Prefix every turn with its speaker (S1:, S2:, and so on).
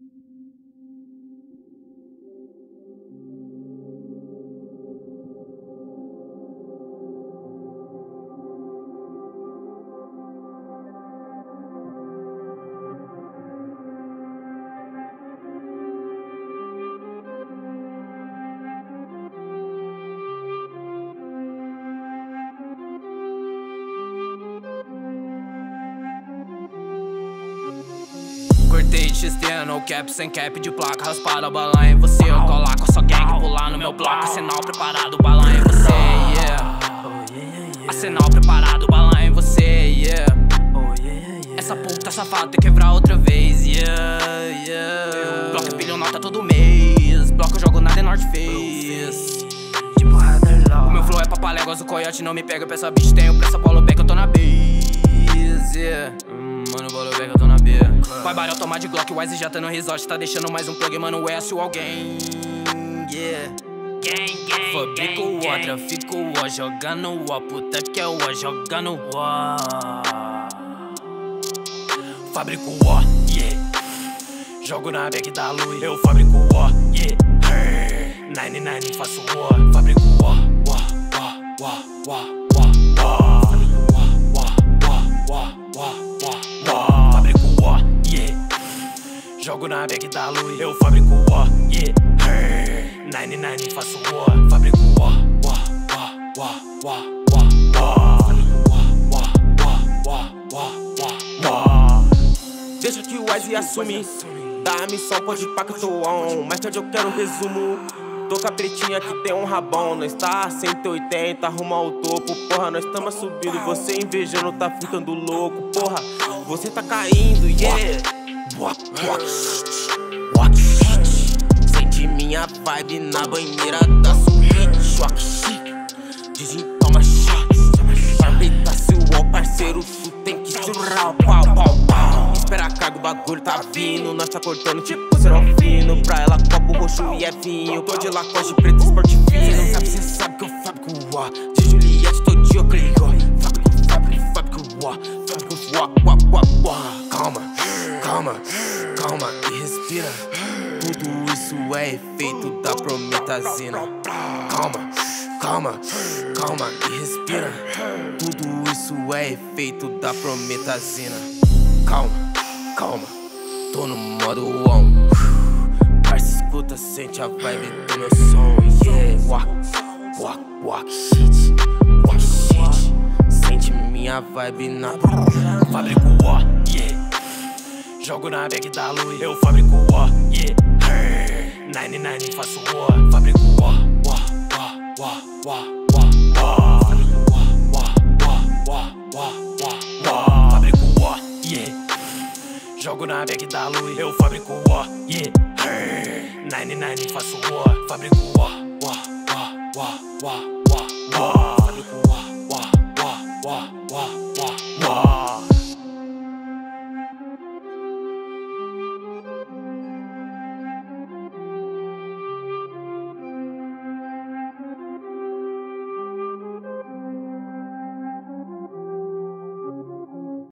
S1: Cortei XT, no cap, sem cap de placa, raspada, bala em você. Eu colar com a sua gang, pular no meu bloco. Arsenal preparado, bala em você, yeah. Arsenal preparado, bala em você, yeah. Essa puta safada tem que quebrar outra vez, yeah, yeah. Bloco eu pilho nota todo mês, bloco eu jogo nada é North Face. Tipo o meu flow é papaléguas, o coiote não me pega. Pra essa bitch tenho pressa, bolo back, eu tô na base, yeah. Mano, bolo back, eu tô na B. Vai barulho, tomar de Glock, Wise já tá no resort. Tá deixando mais um plug, mano, S ou alguém, yeah. Fabrico o, trafico o, jogando o, puta que é o, jogando o. Fabrico o, yeah. Jogo na bag da luz, eu fabrico o, yeah. 99 faço o, fabrico o, fabrico o, yeah. Jogo na bag da luz, eu fabrico o, yeah. 99 faço o, fabrico o,
S2: deixa que o Wise assume. Dá a missão, pode pá que eu tô on. Mais tarde eu quero um resumo. Tô com a pretinha que tem um rabão. Nós tá a 180, rumo ao topo. Porra, nós tamo subindo, você invejando, tá ficando louco. Porra, você tá caindo, yeah. Sente minha vibe na banheira da suíte. Dizem toma shot. Aproveita seu ó, parceiro, tu tem que surrar o pau. Espera a carga, o bagulho tá vindo. Nós tá cortando tipo serofino. Pra ela copo roxo e é vinho. Tô de Lacoste preto, esporte fino. Cê não sabe, cê sabe que eu fabrico o. De Juliette, tô de Oclio. Fabrico o. Calma e respira. Tudo isso é efeito da prometazina. Calma e respira. Tudo isso é efeito da prometazina. Calma, tô no modo on. Parça, escuta, sente a vibe do meu som, yeah. Walk shit. Sente minha vibe na fabrico o, yeah. Jogo na bag da luz, eu fabrico o, yeah. 99 faço o, fabrico o, fabrico o, yeah. Jogo na bag da luz, eu fabrico o, yeah. 99 faço o, fabrico o,